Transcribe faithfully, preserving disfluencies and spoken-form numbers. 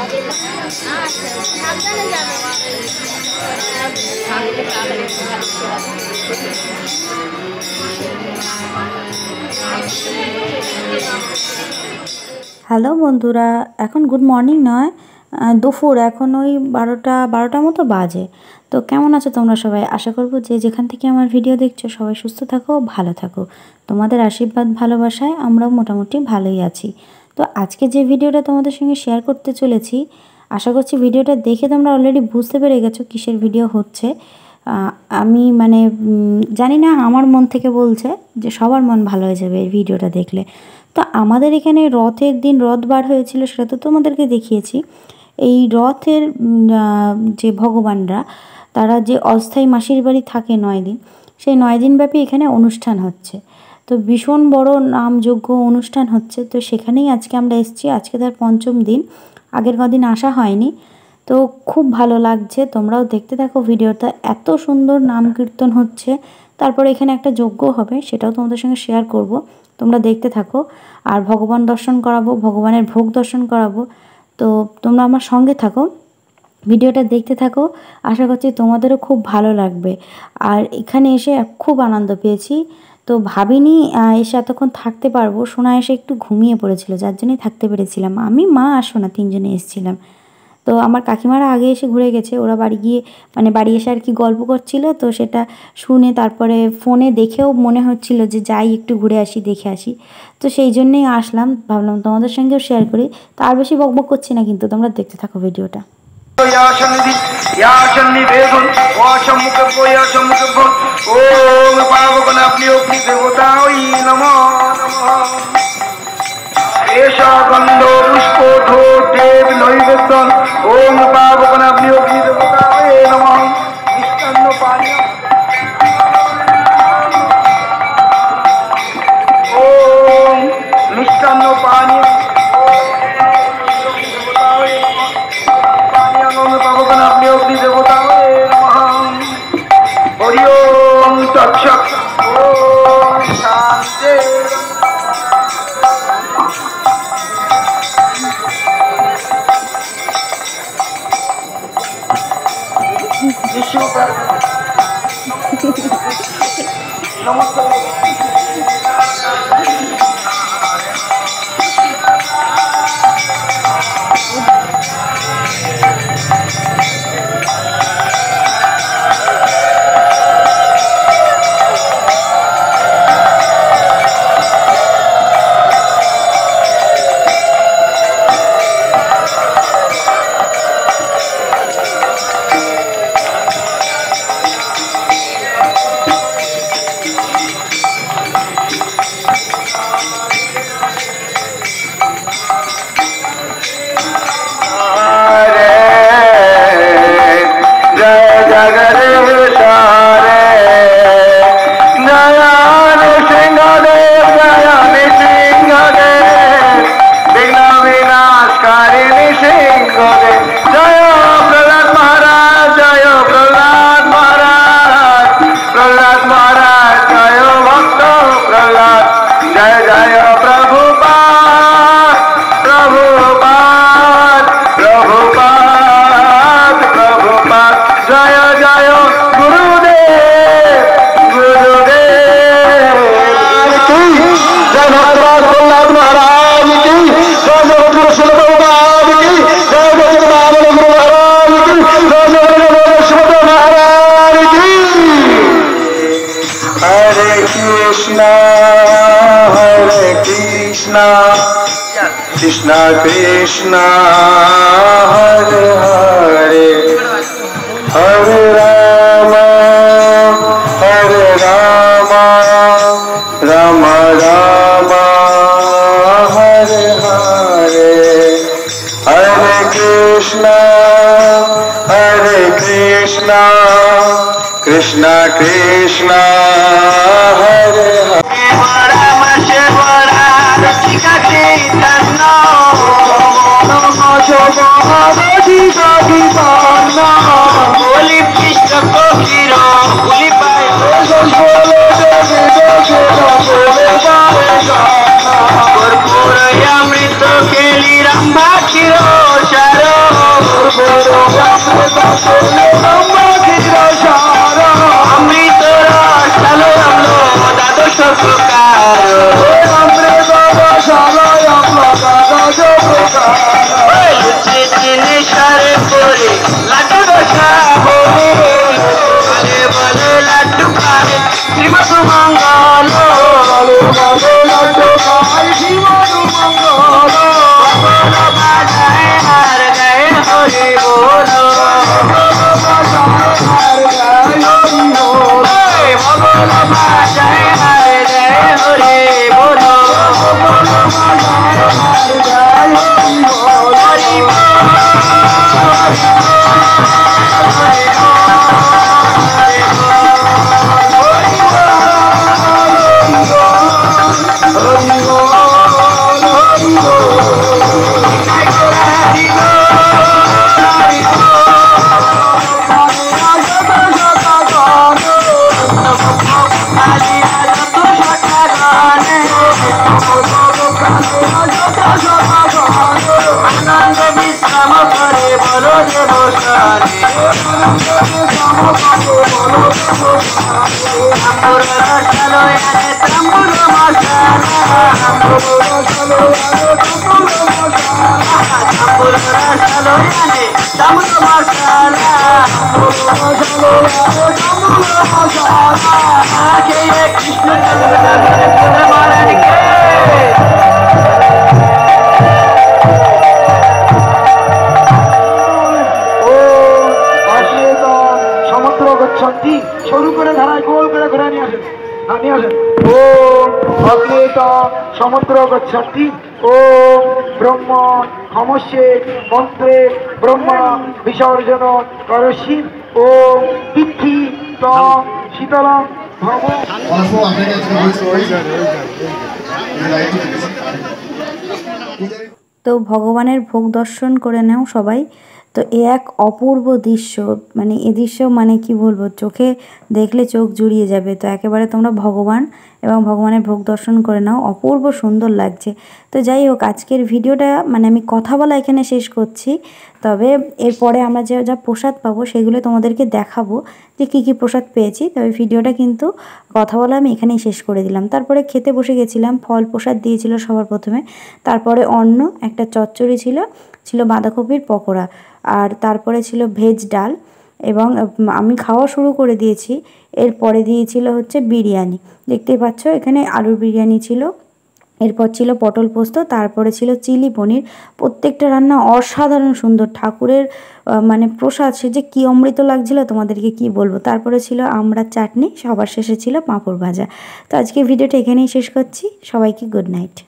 Hello বন্ধুরা, এখন good morning নয়, দুপুর এখন ওই বারোটা বারোটার মতো বাজে। তো কেমন আছো তোমরা সবাই? আশা করবো যে যেখান থেকে আমার ভিডিও দেখছো সবাই সুস্থ থাকো, ভালো থাকো। তোমাদের আশীর্বাদ ভালোবাসায় আমরাও মোটামুটি ভালোই আছি। তো আজকে যে ভিডিওটা তোমাদের সঙ্গে শেয়ার করতে চলেছি, আশা করছি ভিডিওটা দেখে তোমরা অলরেডি বুঝতে পেরে গেছো কিসের ভিডিও হচ্ছে। আমি মানে জানি না, আমার মন থেকে বলছে যে সবার মন ভালো হয়ে যাবে এই ভিডিওটা দেখলে। তো আমাদের এখানে রথের দিন রথ বার হয়েছিল, সেটা তো তোমাদেরকে দেখিয়েছি। এই রথের যে ভগবানরা, তারা যে অস্থায়ী মাসির বাড়ি থাকে নয় দিন, সেই নয় দিনব্যাপী এখানে অনুষ্ঠান হচ্ছে। তো ভীষণ বড় নামযজ্ঞ অনুষ্ঠান হচ্ছে। তো সেখানেই আজকে আমরা এসেছি। আজকে তার পঞ্চম দিন, আগের কদিন আসা হয়নি। তো খুব ভালো লাগছে, তোমরাও দেখতে থাকো ভিডিওটা। এত সুন্দর নাম কীর্তন হচ্ছে, তারপরে এখানে একটা যজ্ঞ হবে, সেটাও তোমাদের সঙ্গে শেয়ার করব। তোমরা দেখতে থাকো। আর ভগবান দর্শন করাবো, ভগবানের ভোগ দর্শন করাবো। তো তোমরা আমার সঙ্গে থাকো, ভিডিওটা দেখতে থাকো। আশা করছি তোমাদেরও খুব ভালো লাগবে। আর এখানে এসে খুব আনন্দ পেয়েছি। তো ভাবিনি এসে এতক্ষণ থাকতে পারবো। সোনা এসে একটু ঘুমিয়ে পড়েছিল, যার জন্যই থাকতে পেরেছিলাম। আমি, মা আর সোনা তিনজনে এসেছিলাম। তো আমার কাকিমারা আগে এসে ঘুরে গেছে, ওরা বাড়ি গিয়ে মানে বাড়ি এসে আর কি গল্প করছিল। তো সেটা শুনে তারপরে ফোনে দেখেও মনে হচ্ছিল যে যাই একটু ঘুরে আসি, দেখে আসি। তো সেই জন্যেই আসলাম, ভাবলাম তোমাদের সঙ্গেও শেয়ার করি। তো আর বেশি বকবক করছি না, কিন্তু তোমরা দেখতে থাকো ভিডিওটা। गंधो पुष्प धूप देव नैवेद्यम ओम पावकनाग्नि अग्नि देवताय नमः। मिष्टान्न पानीय ओम मिष्टान्न पानीय पानीय ओम पावकनाग्नि अग्नि देवताय नमः। हरि ओम तत्सत् ओम शांति। नमस्कार। Krishna Krishna Hare Hare Hare Rama Hare Rama Rama Rama Hare Hare Hare Krishna Hare Krishna Krishna Krishna Hare Hare कर्पूरमृत केली रंभा क्षीर আনন্দ বিশ্রাম করে বলো যে বসানে আম্বুর রসালয়ানে তাম্বুর মশালা আম্বুর রসালয়ানে তাম্বুর মশালা খেয়ে কৃষ্ণ মারেন কে শুরু করে ধারায় গোল করে ঘুরে নিয়ে আসেন নিয়ে আসেন ও অগ্নিত সমুদ্র গচ্ছন্তি ও ব্রহ্ম সমস্যে মন্ত্রে ব্রহ্ম বিসর্জন করসি ও পিঠি ত শীতলম ভব। তো ভগবানের ভোগ দর্শন করে নাও সবাই। তো এ এক অপূর্ব দৃশ্য, মানে এ দৃশ্য মানে কি বলবো, চোখে দেখলে চোখ জুড়িয়ে যাবে। তো একেবারে তোমরা ভগবান এবং ভগবানের ভোগ দর্শন করে নাও, অপূর্ব সুন্দর লাগছে। তো যাই হোক, আজকের ভিডিওটা মানে আমি কথা বলা এখানে শেষ করছি। তবে এরপরে আমরা যে যা প্রসাদ পাবো সেগুলো তোমাদেরকে দেখাবো যে কী কী প্রসাদ পেয়েছি। তবে ভিডিওটা কিন্তু কথা বলা আমি এখানেই শেষ করে দিলাম। তারপরে খেতে বসে গেছিলাম, ফল প্রসাদ দিয়েছিল সবার প্রথমে, তারপরে অন্ন, একটা চচ্চড়ি ছিল, ছিল বাঁধাকপির পকোড়া, আর তারপরে ছিল ভেজ ডাল, এবং আমি খাওয়া শুরু করে দিয়েছি। এরপরে দিয়েছিল হচ্ছে বিরিয়ানি, দেখতেই পাচ্ছ এখানে আলুর বিরিয়ানি ছিল, এরপর ছিল পটল পোস্ত, তারপরে ছিল চিলি পনির। প্রত্যেকটা রান্না অসাধারণ সুন্দর, ঠাকুরের মানে প্রসাদ, সে যে কী অমৃত লাগছিল তোমাদেরকে কি বলবো। তারপরে ছিল আমড়ার চাটনি, সবার শেষে ছিল পাঁপড় ভাজা। তো আজকে ভিডিওটা এখানেই শেষ করছি, সবাইকে গুড নাইট।